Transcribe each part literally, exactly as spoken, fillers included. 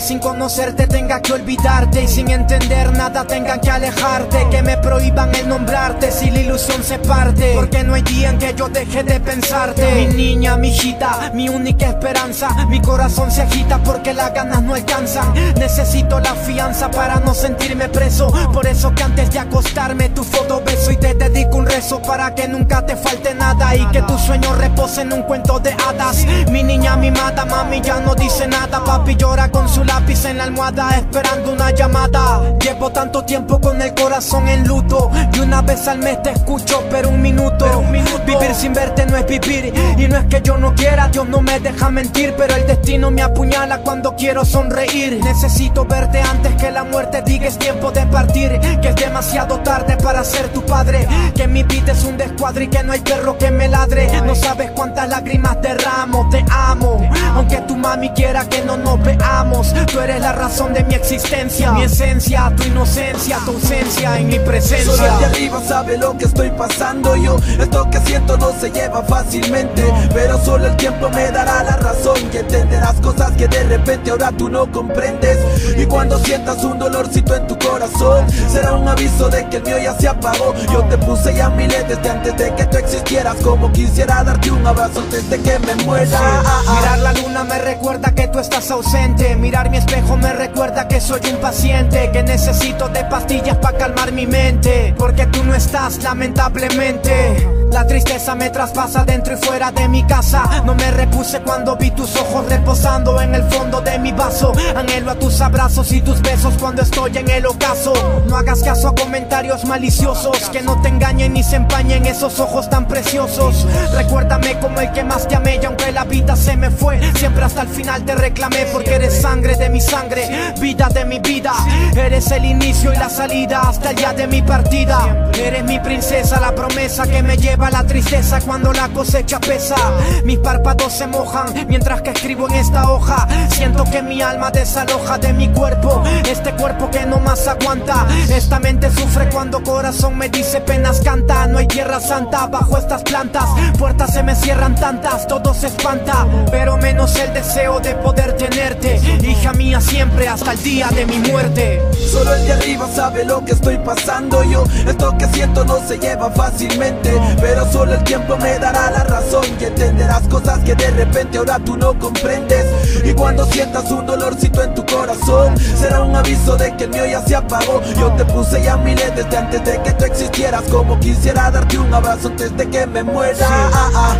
sin conocerte tenga que olvidarte, y sin entender nada tengan que alejarte, que me prohíban el nombrarte si la ilusión se parte, porque no hay día en que yo deje de pensarte. Mi niña, mi hijita, mi única esperanza, mi corazón se agita porque las ganas no alcanzan. Necesito la fianza para no sentirme preso, por eso que antes de acostarme tu foto beso y te dedico un rezo para que nunca te falte nada y que tus sueños reposen en un cuento de hadas. Mi niña mimada, mami ya no dice nada, papi llora con su lápiz en la almohada esperando una llamada. Llevo tanto tiempo con el corazón en luto y una vez al mes te escucho, pero un minuto, pero un minuto. Vivir sin verte no es vivir, y no es que yo no quiera, Dios no me deja mentir, pero el destino me apuñala cuando quiero sonreír. Necesito verte antes que la muerte diga es tiempo de partir, que es demasiado tarde para ser tu padre, que mi vida es un descuadre y que no hay perro que me ladre. No sabes cuántas lágrimas derramo, te amo, aunque tu mami quiera que no nos veamos. Tú eres la razón de mi existencia, mi esencia, tu inocencia, tu ausencia en mi presencia. Solo el de arriba sabe lo que estoy pasando yo, esto que siento no se lleva fácilmente, pero solo el tiempo me dará la razón y entenderás cosas que de repente ahora tú no comprendes. Y cuando sientas un dolorcito en tu corazón, será un aviso de que el mío ya se apagó. Yo te puse ya miles desde antes de que tú existieras, como quisiera darte un abrazo antes de que me muera. Ah, ah. Mirar la luna me recuerda que tú estás ausente, mirar mi espejo me recuerda que soy un paciente, que necesito de pastillas para calmar mi mente, porque tú no estás lamentablemente. La tristeza me traspasa dentro y fuera de mi casa. No me repuse cuando vi tus ojos reposando en el fondo de mi vaso. Anhelo a tus abrazos y tus besos cuando estoy en el ocaso. No hagas caso a comentarios maliciosos, que no te engañen ni se empañen esos ojos tan preciosos. Recuérdame como el que más te amé y aunque la vida se me fue, siempre hasta el final te reclamé, porque eres sangre de mi sangre, vida de mi vida. Eres el inicio y la salida hasta el día de mi partida. Eres mi princesa, la promesa que me lleva a la tristeza cuando la cosecha pesa. Mis párpados se mojan mientras que escribo en esta hoja. Siento que mi alma desaloja de mi cuerpo, este cuerpo que no más aguanta. Esta mente sufre cuando corazón me dice penas canta. No hay tierra santa bajo estas plantas, puertas se me cierran tantas, todo se espanta, pero menos el deseo de poder tenerte, hija mía siempre hasta el día de mi muerte. Solo el de arriba sabe lo que estoy pasando yo, esto que siento no se lleva fácilmente, pero solo el tiempo me dará la razón y entenderás cosas que de repente ahora tú no comprendes. Y cuando sientas un dolorcito en tu corazón, será un aviso de que el mío ya se apagó. Yo te puse ya miles desde antes de que tú existieras, como quisiera darte un abrazo antes de que me muera. Sí. Ah, ah.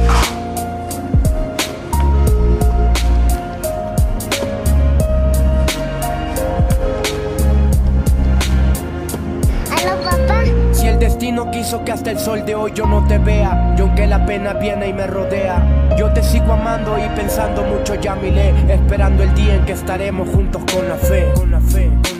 Si el destino quiso que hasta el sol de hoy yo no te vea, y aunque la pena viene y me rodea, yo te sigo amando y pensando mucho, Yamile, esperando el día en que estaremos juntos con la fe, con la fe.